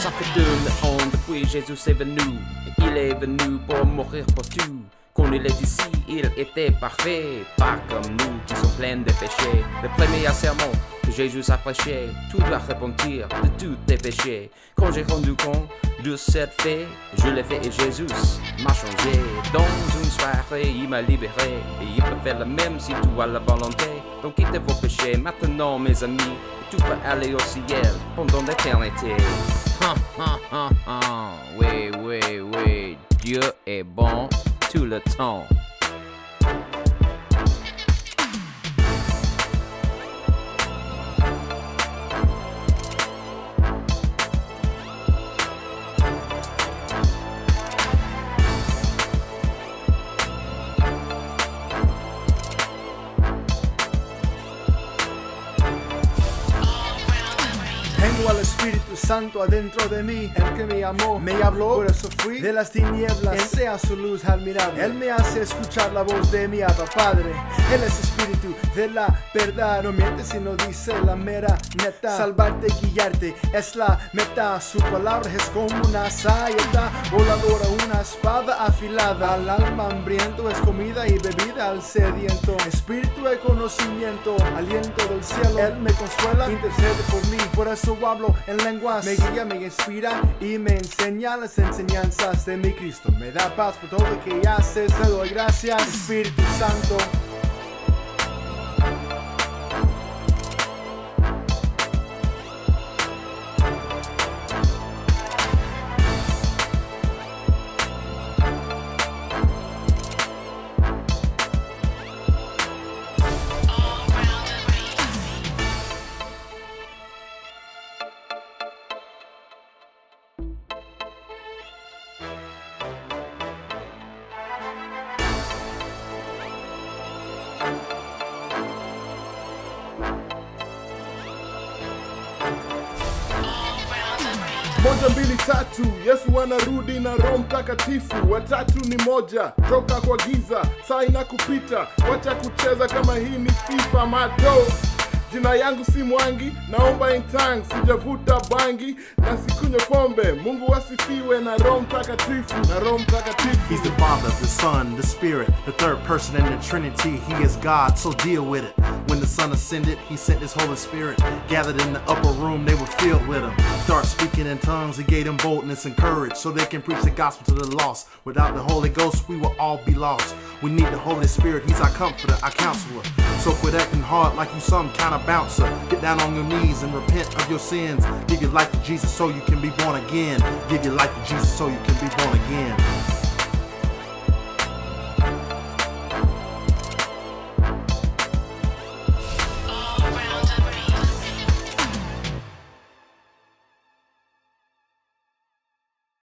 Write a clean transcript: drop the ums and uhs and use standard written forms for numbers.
Ça fait 2000 ans depuis Jésus est venu. Il est venu pour mourir pour tout. Quand il est ici, il était parfait, pas comme nous qui sommes pleins de péchés. Le premier sermon que Jésus a prêché, tout doit repentir de tous tes péchés. Quand j'ai rendu compte de cette fait, je l'ai fait et Jésus m'a changé. Dans une soirée, il m'a libéré et il peut faire le même si tu as la volonté. Donc quittez vos péchés maintenant, mes amis, et tu peux aller au ciel pendant l'éternité. Oui, oui, oui, Dieu est bon tout le temps. Tengo al Espíritu Santo adentro de mí, el que me amó, me habló, por eso fui de las tinieblas, entré a su luz admirable. Él me hace escuchar la voz de mi Abba Padre. Él es Espíritu de la verdad, no miente sino dice la mera neta. Salvarte, guiarte, es la meta. Su palabra es como una saeta voladora, una espada afilada. Al alma hambriento es comida y bebida al sediento. Espíritu de conocimiento, aliento del cielo. Él me consuela, intercede por mí. Por eso hablo en lenguas, me guía, me inspira y me enseña las enseñanzas de mi Cristo. Me da paz por todo lo que haces, te doy gracias, Espíritu Santo. Moja mbili tatu, Yesu anarudi na Roho Mtakatifu. Watatu ni moja, toka kwa giza, saa inakupita. Wacha kucheza kama hii ni FIFA mado. Jina yangu si Mwangi, naomba in tongues, sijavuta bangi na sikunywa pombe. Mungu asifiwe na Roho Mtakatifu, na Roho Mtakatifu. He's the Father, the Son, the Spirit, the third person in the Trinity. He is God, so deal with it. When the Son ascended, he sent his Holy Spirit. Gathered in the upper room, they were filled with him. Start speaking in tongues, he gave them boldness and courage, so they can preach the gospel to the lost. Without the Holy Ghost, we will all be lost. We need the Holy Spirit, he's our comforter, our counselor. So quit acting hard like you some kind of bouncer. Get down on your knees and repent of your sins. Give your life to Jesus so you can be born again. Give your life to Jesus so you can be born again.